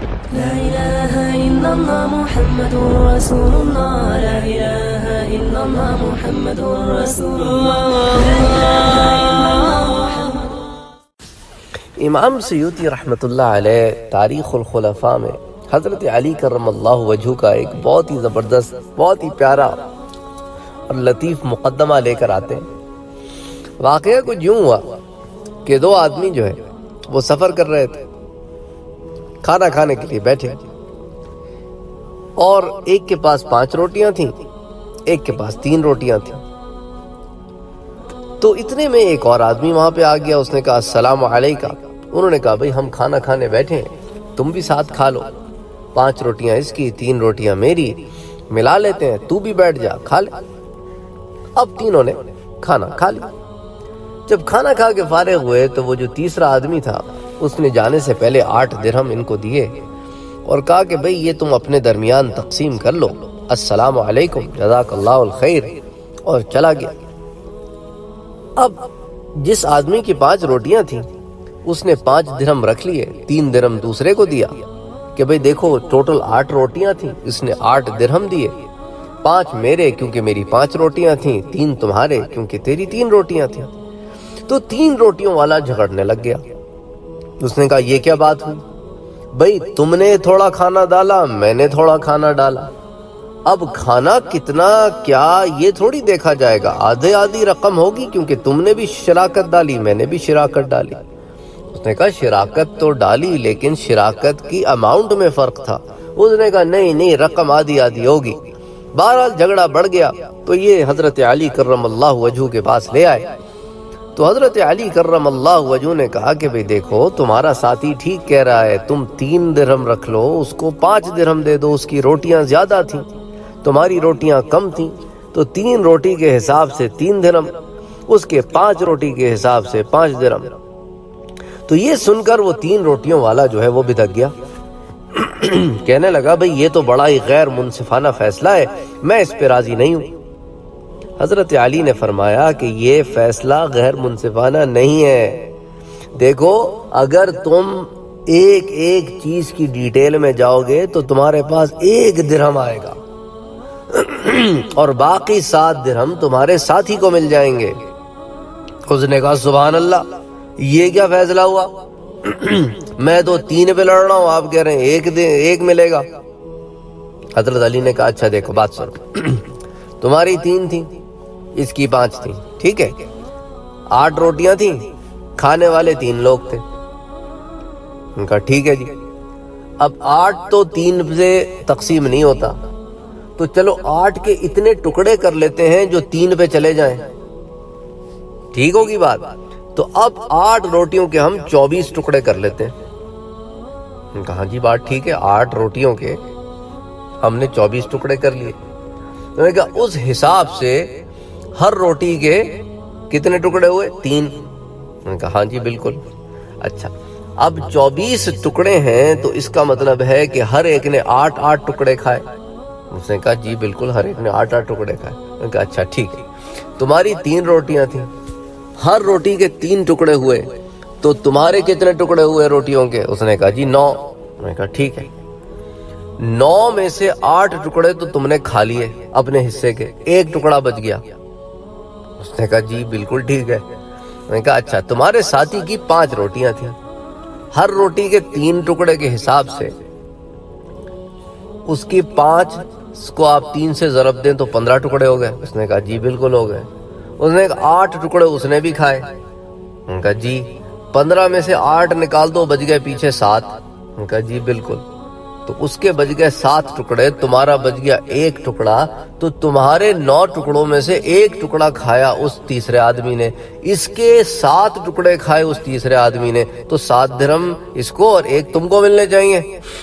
لا إله إلا الله محمد رسول الله لا إله إلا الله محمد رسول الله لا إله إلا الله محمد. امام سیوطی رحمۃ اللہ علیہ تاریخ الخلفاء میں حضرت علی کرم اللہ وجہہ کا ایک بہت ہی زبردست، بہت ہی پیارا اور لطیف مقدمہ لے کر آتے ہیں۔ واقعہ کچھ یوں ہوا کہ دو آدمی جو ہے وہ سفر کر رہے تھے، کھانا کھانے کے لیے بیٹھے، اور ایک کے پاس 5 روٹیاں تھیں، ایک کے پاس 3 روٹیاں تھیں۔ تو اتنے میں ایک اور آدمی وہاں پہ آ گیا، اس نے کہا السلام علیکم۔ انہوں نے کہا بھئی ہم کھانا کھانے بیٹھے ہیں، تم بھی ساتھ کھا لو، 5 روٹیاں اس کی، 3 روٹیاں میری، ملا لیتے ہیں، تو بھی بیٹھ جا کھا لے۔ اب تینوں نے کھانا کھا لیا۔ جب کھانا کھا کے فارغ ہوئے تو وہ جو تیسرا آدمی تھا اس نے جانے سے پہلے 8 درہم ان کو دیے اور کہا کہ بھئی یہ تم اپنے درمیان تقسیم کر لو، السلام علیکم جزاک اللہ الخیر، اور چلا گیا۔ اب جس آدمی کی 5 روٹیاں تھیں اس نے 5 درہم رکھ لیے، 3 درہم دوسرے کو دیا کہ بھئی دیکھو ٹوٹل 8 روٹیاں تھیں، اس نے 8 درہم دیے، 5 میرے کیونکہ میری 5 روٹیاں تھیں، 3 تمہارے کیونکہ تیری 3 روٹیاں تھیں۔ تو 3 روٹیوں والا جھگڑنے لگ گیا۔ اس نے کہا یہ کیا بات ہوئی؟ بھئی تم نے تھوڑا کھانا ڈالا، میں نے تھوڑا کھانا ڈالا، اب کھانا کتنا کیا یہ تھوڑی دیکھا جائے گا، آدھے آدھی رقم ہوگی کیونکہ تم نے بھی شراکت ڈالی، میں نے بھی شراکت ڈالی۔ اس نے کہا شراکت تو ڈالی لیکن شراکت کی اماؤنٹ میں فرق تھا۔ اس نے کہا نہیں رقم آدھی آدھی ہوگی۔ بہرحال جھگڑا بڑھ گیا تو یہ حضرت علی کرم اللہ وجہہ کے پاس لے آئے۔ تو حضرت علی کرم اللہ وجہہ نے کہا کہ بھئی دیکھو تمہارا ساتھی ٹھیک کہہ رہا ہے، تم 3 درہم رکھ لو، اس کو 5 درہم دے دو، اس کی روٹیاں زیادہ تھیں، تمہاری روٹیاں کم تھیں، تو 3 روٹی کے حساب سے 3 درہم، اس کے 5 روٹی کے حساب سے 5 درہم۔ تو یہ سن کر وہ 3 روٹیوں والا جو ہے وہ بھدک گیا، کہنے لگا بھئی یہ تو بڑا ہی غیر منصفانہ فیصلہ ہے، میں اس پہ راضی نہیں ہوں۔ حضرت علی نے فرمایا کہ یہ فیصلہ غیر منصفانہ نہیں ہے، دیکھو اگر تم ایک ایک چیز کی ڈیٹیل میں جاؤ گے تو تمہارے پاس 1 درہم آئے گا اور باقی 7 درہم تمہارے ساتھی کو مل جائیں گے۔ اس نے کہا سبحان اللہ، یہ کیا فیصلہ ہوا؟ میں تو 3 پہ لڑ رہا ہوں، آپ کہہ رہے ہیں 1 ملے گا۔ حضرت علی نے کہا اچھا دیکھو بات سنو، تمہاری 3 تھیں، اس کی 5 تھیں، ٹھیک ہے، 8 روٹیاں تھیں، کھانے والے 3 لوگ تھے۔ ان کا ٹھیک ہے جی، اب 8 تو 3 سے تقسیم نہیں ہوتا، تو چلو 8 کے اتنے ٹکڑے کر لیتے ہیں جو 3 پہ چلے جائیں، ٹھیک ہوگی بات؟ تو اب 8 روٹیوں کے ہم 24 ٹکڑے کر لیتے ہیں۔ ان کا ہاں جی بات ٹھیک ہے، 8 روٹیوں کے ہم نے 24 ٹکڑے کر لیے۔ انہوں نے کہا اس حساب سے ہر روٹی کے کتنے ٹکڑے ہوئے؟ 3۔ انہوں نے کہا ہاں جی بالکل۔ اچھا اب 24 ٹکڑے ہیں تو اس کا مطلب ہے کہ ہر ایک نے 8 ٹکڑے کھائے۔ اس نے کہا جی بالکل، ہر ایک نے 8 ٹکڑے کھائے۔ انہوں نے کہا اچھا ٹھیک ہے، تمہاری 3 روٹیاں تھیں، ہر روٹی کے 3 ٹکڑے ہوئے، تو تمہارے کتنے ٹکڑے ہوئے روٹیوں کے؟ اس نے کہا جی 9۔ انہوں نے کہا ٹھیک ہے، 9 میں سے 8 ٹکڑے تو تم نے کھا لیے اپنے حصے کے، 1 ٹکڑا بچ گیا۔ اس نے کہا جی بالکل ٹھیک ہے۔ میں نے کہا اچھا تمہارے ساتھی کی 5 روٹیاں تھیں، ہر روٹی کے 3 ٹکڑے کے حساب سے اس کی 5 کو آپ 3 سے ضرب دیں تو 15 ٹکڑے ہو گئے۔ اس نے کہا جی بالکل ہو گئے۔ اس نے کہا 8 ٹکڑے اس نے بھی کھائے۔ ان کا جی 15 میں سے 8 نکال دو، بچ گئے پیچھے 7۔ ان کا جی بالکل، تو اس کے بچ گئے 7 ٹکڑے، تمہارا بچ گیا 1 ٹکڑا، تو تمہارے 9 ٹکڑوں میں سے 1 ٹکڑا کھایا اس تیسرے آدمی نے، اس کے 7 ٹکڑے کھائے اس تیسرے آدمی نے، تو 7 درہم اس کو اور 1 تم کو ملنے چاہیے۔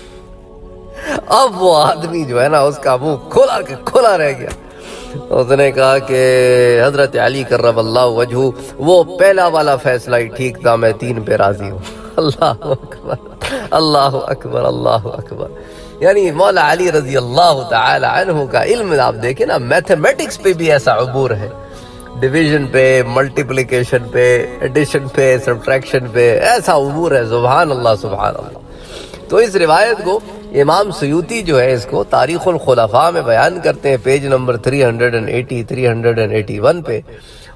اب وہ آدمی جو ہے نا اس کا منہ کھلا رہ گیا۔ اس نے کہا کہ حضرت علی کرم اللہ وجہہ وہ پہلا والا فیصلہ ہی ٹھیک تھا، میں 3 پہ راضی ہوں۔ اللہ اکبر اللہ اکبر اللہ اکبر۔ یعنی مولا علی رضی اللہ تعالی عنہ کا علم آپ دیکھیں نا، میتھمیٹکس پہ بھی ایسا عبور ہے، ڈویژن پہ، ملٹیپلیکیشن پہ، ایڈیشن پہ، سبٹریکشن پہ ایسا عبور ہے، سبحان اللہ سبحان اللہ۔ تو اس روایت کو امام سیوطی جو ہے اس کو تاریخ الخلفاء میں بیان کرتے ہیں، پیج نمبر 380 381 پہ،